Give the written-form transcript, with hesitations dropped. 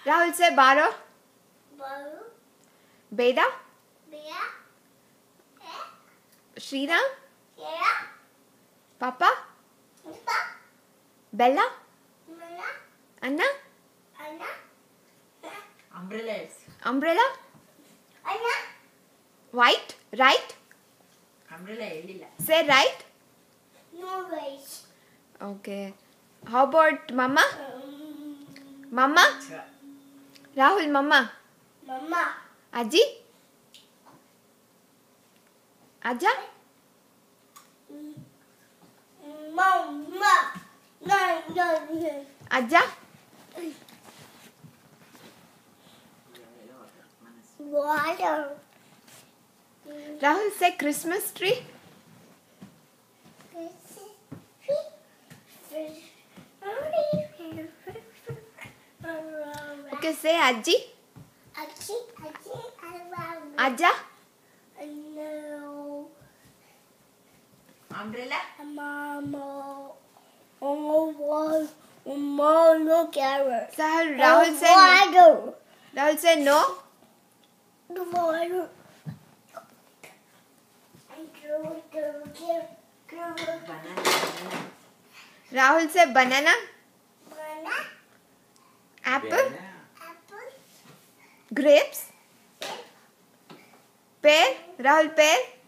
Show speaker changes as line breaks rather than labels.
Rahul say Baro. Beda. Sriram. Papa. Bella. Anna. Umbrella. White. Right. Say right.
No right.
Okay. How about Mama? Mama. Rahul Mama.
Mama.
Aji. Aja.
Mama. No.
Aja.
Water.
Rahul say Christmas tree. Okay, say Aji. Aja.
No.
Umbrella.
Mama. Oh, no carrot.
So Rahul say no.
Water.
Rahul say no.
The water.
Rahul say banana. Apple. Grapes. Pear. Rahul pear.